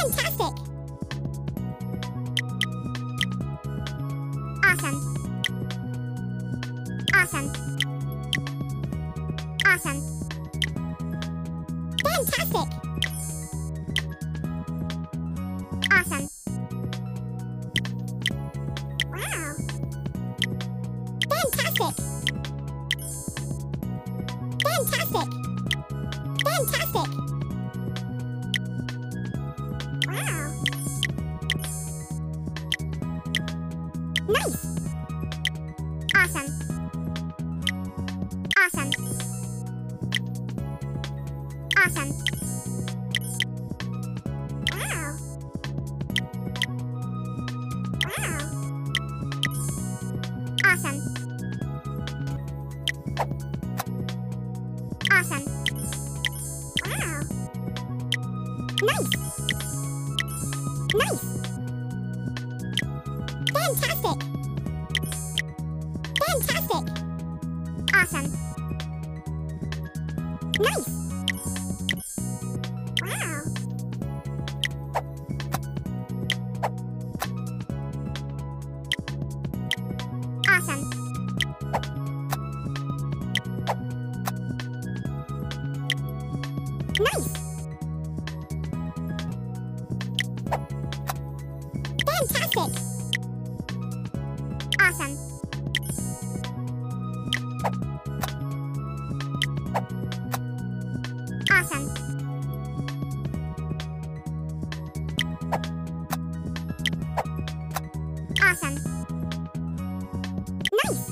Fantastic! Awesome! Awesome! Awesome! Fantastic! Awesome! Wow! Fantastic! Fantastic! Fantastic! Wow! Nice! Awesome! Awesome! Awesome! Wow! Wow! Awesome! Awesome! Wow! Nice! Nice! Fantastic! Fantastic! Awesome! Nice! Wow! Awesome! Nice! Fantastic! Awesome! Awesome! Awesome! Nice!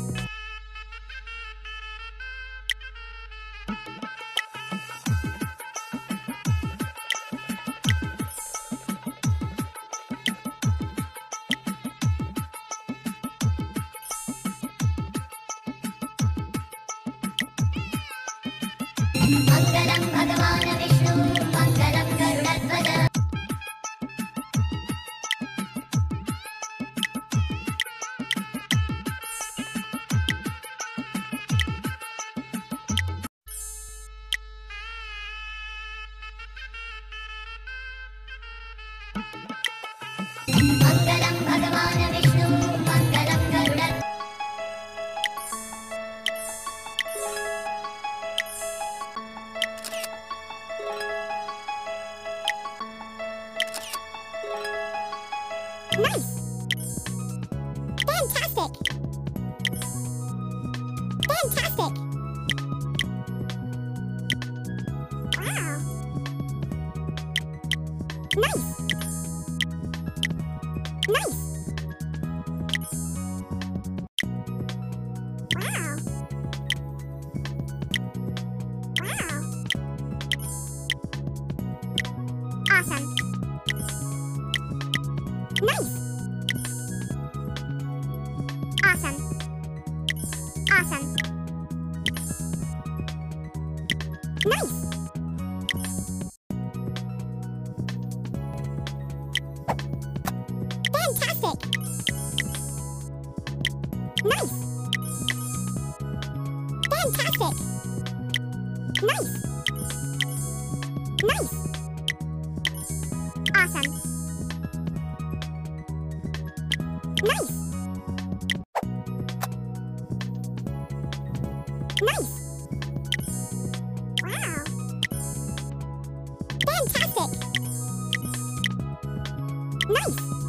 मङ्गलं भगवान् विष्णु मङ्गलं गरुडध्वज मङ्गलं भगवान् विष्णु मङ्गलं गरुडध्वज Nice! Fantastic! Fantastic! Wow! Nice! Nice! Wow! Wow! Awesome! Nice! Awesome! Awesome! Nice! Fantastic! Nice! Fantastic! Nice! Nice! Awesome! Nice! Nice! Wow! Fantastic! Nice!